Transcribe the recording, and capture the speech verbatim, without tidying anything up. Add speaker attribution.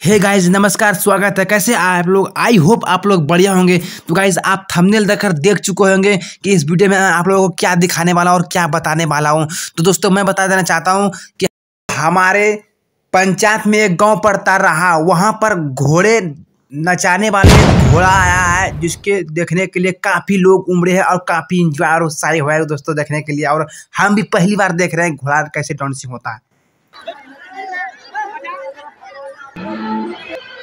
Speaker 1: Hey guys नमस्कार, स्वागत है। कैसे आप लोग? आई होप आप लोग बढ़िया होंगे। तो गाइस आप थंबनेल देखकर देख चुके होंगे कि इस वीडियो में आप लोगों को क्या दिखाने वाला हूं और क्या बताने वाला हूं। तो दोस्तों मैं बता देना चाहता हूं कि हमारे पंचायत में एक गांव पड़ता रहा, वहां पर घोड़े नचाने वाले घोड़ा आया है, जिसके देखने के लिए काफ़ी लोग उमड़े हैं और काफ़ी इंजॉय और उत्साही हुआ है दोस्तों देखने के लिए। और हम भी पहली बार देख रहे हैं घोड़ा कैसे डांसिंग होता है।